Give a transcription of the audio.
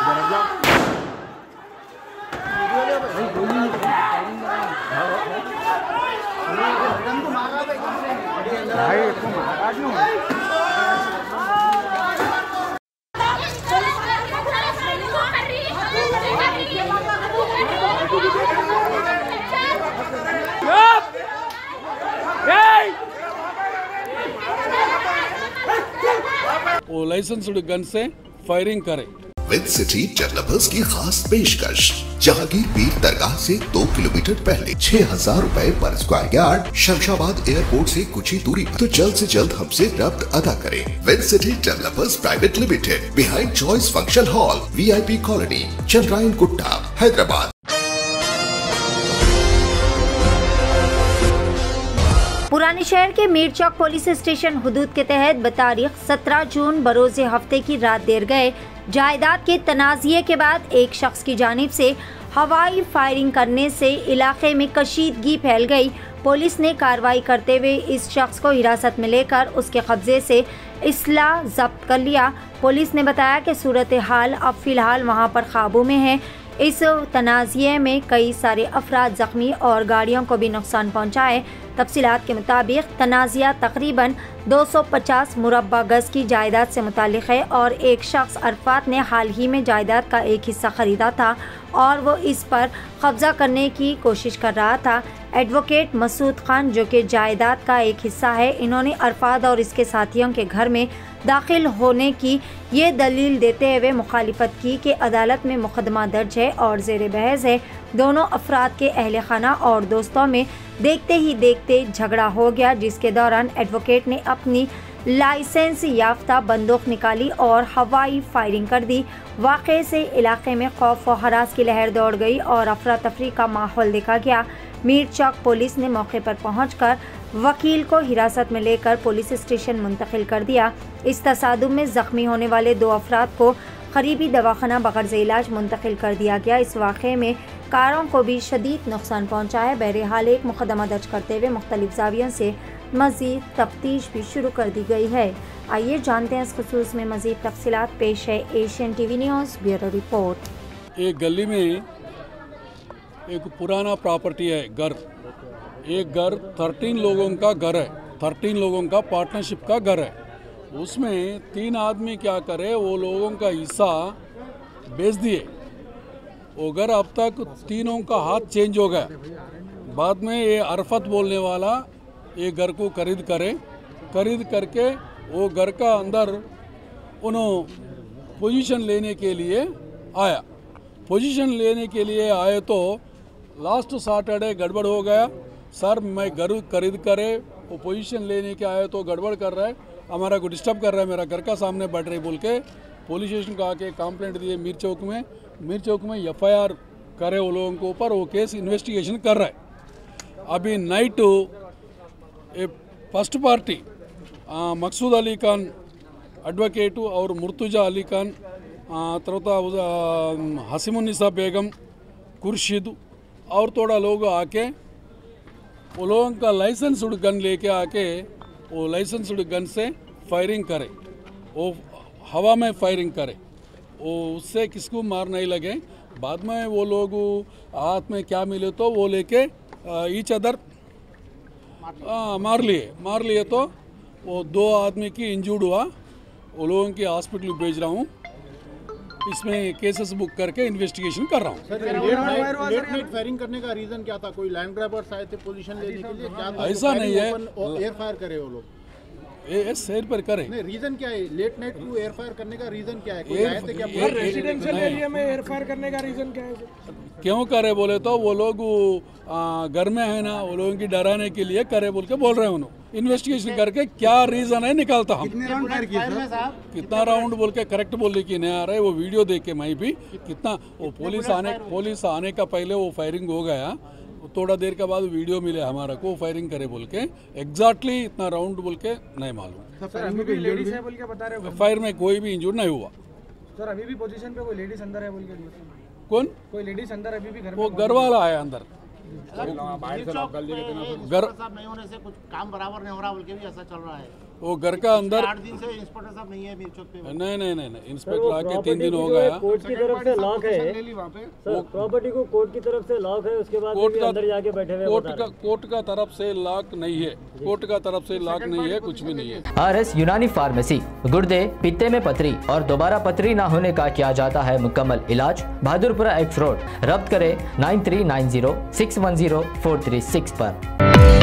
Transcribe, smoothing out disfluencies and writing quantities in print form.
वो licensed gun से firing करे। विद सिटी डेवलपर्स की खास पेशकश, जहांगीर पीर दरगाह से 2 किलोमीटर पहले 6,000 रुपए पर स्क्वायर यार्ड, शमशाबाद एयरपोर्ट से कुछ ही दूरी पर। तो जल्द से जल्द हमसे रब्त अदा करें। With city developers private limited, behind choice function hall, VIP colony, Chandrayangutta, Hyderabad. पुराने शहर के मीर चौक पुलिस स्टेशन हुदूद के तहत बतारीख 17 जून बरोज़े हफ्ते की रात देर गए जायदाद के तनाज़िए के बाद एक शख्स की जानिब से हवाई फायरिंग करने से इलाके में कशीदगी फैल गई। पुलिस ने कार्रवाई करते हुए इस शख्स को हिरासत में लेकर उसके कब्जे से असला जब्त कर लिया। पुलिस ने बताया कि सूरत हाल अब फिलहाल वहां पर काबू में है। इस तनाज़िए में कई सारे अफराद ज़ख्मी और गाड़ियों को भी नुकसान पहुंचा है। तफसीलात के मुताबिक तनाज़िया तकरीबन 250 मुरब्बा गज की जायदाद से मुताल्लिक़ है और एक शख्स अरफात ने हाल ही में जायदाद का एक हिस्सा ख़रीदा था और वो इस पर कब्ज़ा करने की कोशिश कर रहा था। एडवोकेट मसूद खान, जो कि जायदाद का एक हिस्सा है, इन्होंने अरफाद और इसके साथियों के घर में दाखिल होने की ये दलील देते हुए मुखालिफत की कि अदालत में मुकदमा दर्ज है और ज़ेर बहस है। दोनों अफराद के अहले खाना और दोस्तों में देखते ही देखते झगड़ा हो गया, जिसके दौरान एडवोकेट ने अपनी लाइसेंस याफ्ता बंदूक निकाली और हवाई फायरिंग कर दी। वाक़े से इलाके में खौफ और हरास की लहर दौड़ गई और अफरा तफरी का माहौल देखा गया। मीर चौक पुलिस ने मौके पर पहुंचकर वकील को हिरासत में लेकर पुलिस स्टेशन मुंतकिल कर दिया। इस तसादुम में जख्मी होने वाले 2 अफराद को करीबी दवाखाना बगैर इलाज मुंतकिल कर दिया गया। इस वाक़े में कारों को भी शदीद नुकसान पहुंचा है। बहरहाल एक मुकदमा दर्ज करते हुए मुख्तलिफ ज़ावियों से मज़ीद तफ्तीश भी शुरू कर दी गई है। आइए जानते हैं इस खुसूस में मज़ीद तफसीलात। पेश है Asian TV news bureau report. एक गली में एक पुराना प्रॉपर्टी है, घर, एक घर 13 लोगों का घर है, 13 लोगों का पार्टनरशिप का घर है। उसमें 3 आदमी क्या करे, वो लोगों का हिस्सा बेच दिए। वो घर अब तक तीनों का हाथ चेंज हो गया। बाद में ये अरफत बोलने वाला ये घर को खरीद करके वो घर का अंदर उन्होंने पोजीशन लेने के लिए आया। पोजीशन लेने के लिए आए तो लास्ट सैटरडे गड़बड़ हो गया। सर मैं घर खरीद करे वो पोजीशन लेने के आए तो गड़बड़ कर रहा है, हमारा को डिस्टर्ब कर रहा है, मेरा घर का सामने बैठ रही बोल के पुलिस स्टेशन को आके कंप्लेंट दिए। मीर चौक में FIR करे वो लोगों के ऊपर, वो केस इन्वेस्टिगेशन कर रहा है। अभी night first party Maqsood Ali Khan advocate और मुर्तुजा अली खान, तरह हसीमुन्निसा बेगम, खुर्शीद और थोड़ा लोग आके वो लोगों का लाइसेंस्ड गन लेके आके वो लाइसेंस्ड गन से फायरिंग करे, वो हवा में फायरिंग करे, वो उससे किसको मार नहीं लगे। बाद में वो लोग हाथ में क्या मिले तो वो लेके ईच अदर मार लिए तो वो 2 आदमी की इंजर्ड हुआ। वो लोगों की हॉस्पिटल भेज रहा हूँ। इसमें केसेस बुक करके इन्वेस्टिगेशन कर रहा हूँ। लेट नाइट फायरिंग करने का रीजन क्या था? कोई लैंड ग्रैबर्स आए थे पोजीशन लेने के लिए? क्या था? ऐसा नहीं है, एयर फायर करे वो लोग, एयर पर करे। नहीं, रीजन क्या है? लेट नाइट को एयर फायर करने का रीजन क्या है? कोई आए थे क्या? रेजिडेंशियल एरिया में एयर फायर करने का रीजन क्या है? क्यों करे बोले तो वो लोग घर में है ना, वो लोगों की डराने के लिए करे बोल के बोल रहे हैं। उन्होंने इन्वेस्टिगेशन करके क्या रीजन है निकालता हम। कितना राउंड बोल के करेक्ट बोलने की नहीं आ रहा है। वो वीडियो देख के मैं भी कितना वो पुलिस आने का पहले वो फायरिंग हो गया, थोड़ा देर के बाद वीडियो मिले हमारा को फायरिंग करे बोल के। एग्जैक्टली इतना राउंड बोल के नहीं मालूम। सर अभी भी लेडीज है बोल के बता रहे हो? फायर में कोई भी इंजर्ड नहीं हुआ। सर अभी भी पोजीशन पे कोई लेडीज अंदर है बोल के? कौन? कोई लेडीज अंदर अभी भी घर में? वो घर वाला है अंदर। घर नहीं होने से कुछ काम बराबर नहीं हो रहा बोल के भी ऐसा चल रहा है। वो घर का अंदर 8 दिन से इंस्पेक्टर साहब नहीं है मीर चौक पे। नहीं इंस्पेक्टर आके 3 दिन हो गया। कोर्ट की तरफ से लॉक है सर, प्रॉपर्टी को कोर्ट की तरफ से लॉक है, उसके बाद कोर्ट भी का अंदर जाके बैठे हुए बता रहे हैं। कोर्ट का तरफ से लॉक नहीं है, कोर्ट का तरफ से लॉक नहीं है, कुछ भी नहीं है। RS यूनानी फार्मेसी, गुर्दे पित्ते में पथरी और दोबारा पथरी न होने का किया जाता है मुकम्मल इलाज। Bahadurpura X road. रब्त करें 9390 610 436 पर।